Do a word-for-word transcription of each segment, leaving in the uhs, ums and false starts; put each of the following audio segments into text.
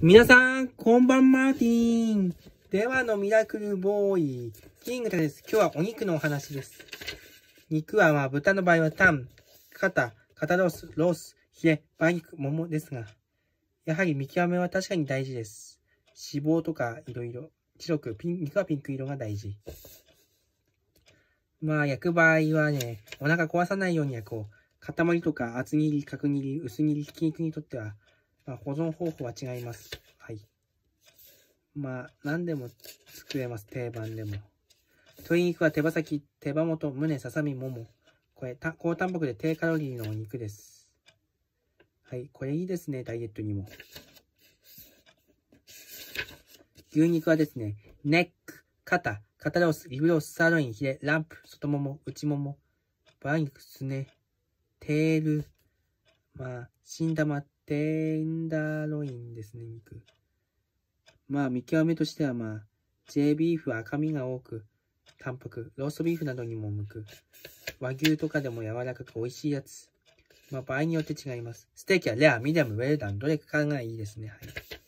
皆さん、こんばんマーティン。ではのミラクルボーイ、キングです。今日はお肉のお話です。肉はまあ豚の場合はタン、肩、肩ロース、ロース、ヒレ、馬肉、モモですが、やはり見極めは確かに大事です。脂肪とかいろいろ、白くピン、肉はピンク色が大事。まあ焼く場合はね、お腹壊さないように焼こう。塊とか厚切り、角切り、薄切り、ひき肉にとっては、まあ、保存方法は違います。はい。まあ、何でも作れます。定番でも。鶏肉は手羽先、手羽元、胸、ささみ、もも。これ、高タンパクで低カロリーのお肉です。はい。これいいですね。ダイエットにも。牛肉はですね、ネック、肩、肩ロース、リブロース、サーロイン、ヒレ、ランプ、外もも、内もも、バイ肉、すね、テール、まあ、新玉、テンダーロインですね、肉。まあ、見極めとしてはまあ、J ビーフは赤身が多く、淡白、ローストビーフなどにも向く。和牛とかでも柔らかく美味しいやつ。まあ、場合によって違います。ステーキはレア、ミディアム、ウェルダン、どれかがいいですね。はい。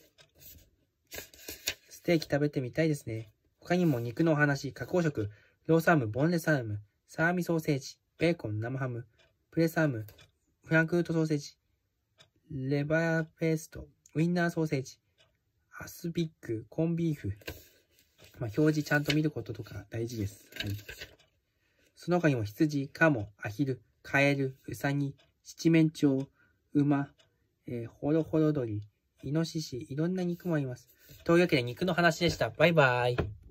ステーキ食べてみたいですね。他にも肉のお話、加工食、ロースハム、ボンレスハム、サーミソーセージ、ベーコン、生ハム、プレスハム、フランクフルトソーセージ、レバーペースト、ウインナーソーセージ、アスビッグ、コンビーフ。まあ、表示ちゃんと見ることとか大事です。はい。その他にも羊、カモ、アヒル、カエル、ウサギ、七面鳥、馬、えー、ホロホロ鳥、イノシシ、いろんな肉もあります。というわけで肉の話でした。バイバーイ。